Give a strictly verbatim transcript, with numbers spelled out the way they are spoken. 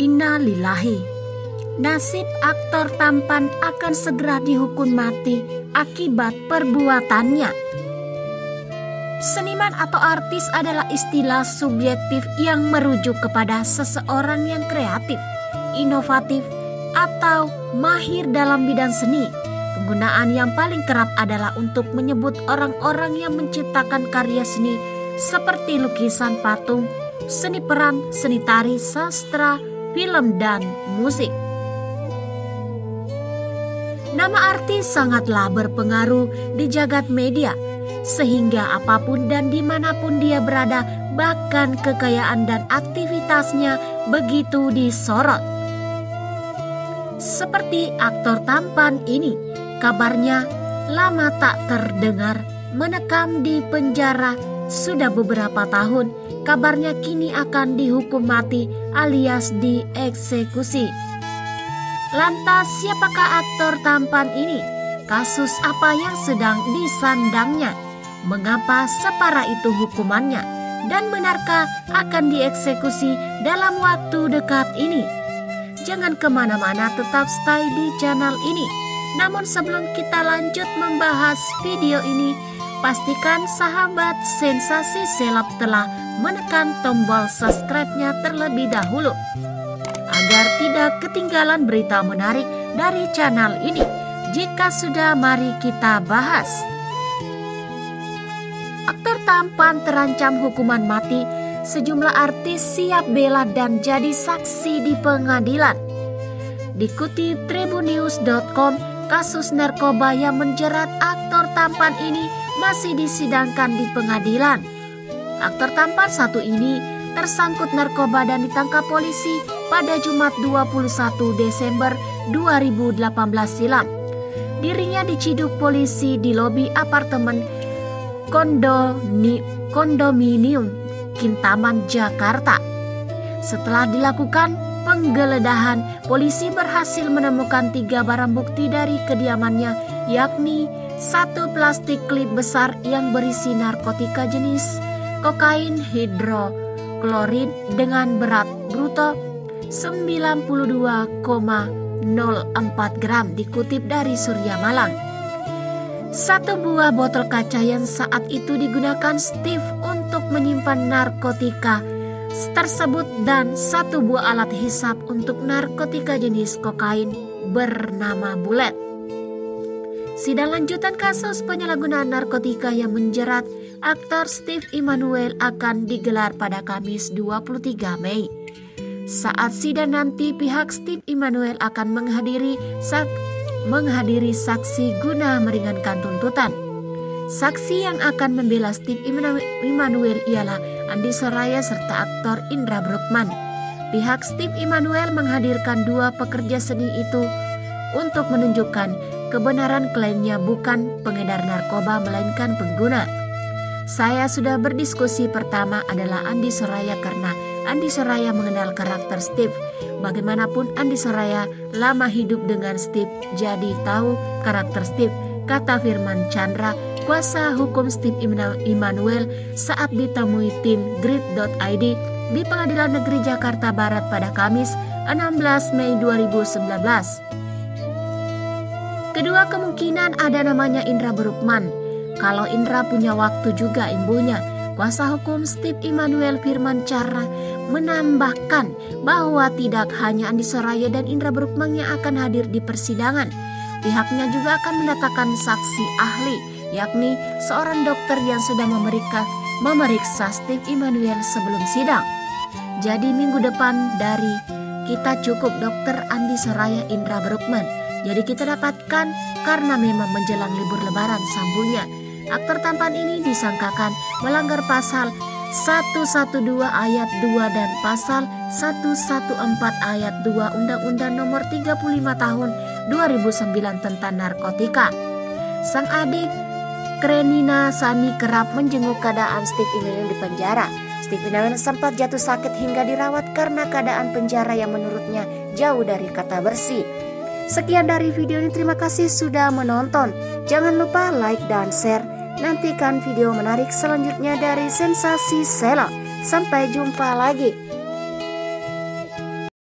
Innalillahi. Nasib aktor tampan akan segera dihukum mati akibat perbuatannya. Seniman atau artis adalah istilah subjektif yang merujuk kepada seseorang yang kreatif, inovatif, atau mahir dalam bidang seni. Penggunaan yang paling kerap adalah untuk menyebut orang-orang yang menciptakan karya seni seperti lukisan, patung, seni peran, seni tari, sastra, film, dan musik. Nama artis sangatlah berpengaruh di jagat media, sehingga apapun dan dimanapun dia berada, bahkan kekayaan dan aktivitasnya begitu disorot. Seperti aktor tampan ini, kabarnya lama tak terdengar, menekam di penjara sudah beberapa tahun. Kabarnya kini akan dihukum mati alias dieksekusi. Lantas siapakah aktor tampan ini? Kasus apa yang sedang disandangnya? Mengapa separah itu hukumannya? Dan benarkah akan dieksekusi dalam waktu dekat ini? Jangan kemana-mana, tetap stay di channel ini. Namun sebelum kita lanjut membahas video ini, pastikan sahabat Sensasi Seleb telah menekan tombol subscribe-nya terlebih dahulu agar tidak ketinggalan berita menarik dari channel ini. Jika sudah, mari kita bahas. Aktor tampan terancam hukuman mati, sejumlah artis siap bela dan jadi saksi di pengadilan. Dikutip tribunnews dot com, kasus narkoba yang menjerat aktor tampan ini masih disidangkan di pengadilan. Aktor tampan satu ini tersangkut narkoba dan ditangkap polisi pada Jumat dua puluh satu Desember dua ribu delapan belas silam. Dirinya diciduk polisi di lobi apartemen kondoni, kondominium Kintaman, Jakarta. Setelah dilakukan penggeledahan, polisi berhasil menemukan tiga barang bukti dari kediamannya, yakni satu plastik klip besar yang berisi narkotika jenis kokain hidroklorid dengan berat bruto sembilan puluh dua koma nol empat gram, dikutip dari Surya Malang. Satu buah botol kaca yang saat itu digunakan Steve untuk menyimpan narkotika tersebut dan satu buah alat hisap untuk narkotika jenis kokain bernama Bullet. Sidang lanjutan kasus penyalahgunaan narkotika yang menjerat aktor Steve Emmanuel akan digelar pada Kamis dua puluh tiga Mei. Saat sidang nanti, pihak Steve Emmanuel akan menghadiri sak menghadiri saksi guna meringankan tuntutan. Saksi yang akan membela Steve Emmanuel ialah Andi Soraya serta aktor Indra Bruggman. Pihak Steve Emmanuel menghadirkan dua pekerja seni itu untuk menunjukkan kebenaran klaimnya bukan pengedar narkoba melainkan pengguna. Saya sudah berdiskusi, pertama adalah Andi Soraya karena Andi Soraya mengenal karakter Steve. Bagaimanapun Andi Soraya lama hidup dengan Steve, jadi tahu karakter Steve, kata Firman Chandra, kuasa hukum Steve Emmanuel saat ditemui tim grid dot i d di Pengadilan Negeri Jakarta Barat pada Kamis enam belas Mei dua ribu sembilan belas. Kedua kemungkinan ada namanya Indra Bruggman. Kalau Indra punya waktu juga imbunya. Kuasa hukum Steve Emmanuel Firman Chandra menambahkan bahwa tidak hanya Andi Soraya dan Indra Bruggman yang akan hadir di persidangan. Pihaknya juga akan mendatangkan saksi ahli, yakni seorang dokter yang sudah memeriksa, memeriksa Steve Emmanuel sebelum sidang. Jadi minggu depan dari kita cukup dokter Andi Soraya Indra Bruggman. Jadi kita dapatkan karena memang menjelang libur lebaran, sambungnya. Aktor tampan ini disangkakan melanggar pasal seratus dua belas ayat dua dan pasal seratus empat belas ayat dua Undang-Undang Nomor tiga puluh lima Tahun dua ribu sembilan tentang narkotika. Sang adik Krenina Sani kerap menjenguk keadaan Steve Emmanuel di penjara. Steve Emmanuel sempat jatuh sakit hingga dirawat karena keadaan penjara yang menurutnya jauh dari kata bersih. Sekian dari video ini, terima kasih sudah menonton. Jangan lupa like dan share. Nantikan video menarik selanjutnya dari Sensasi Seleb. Sampai jumpa lagi.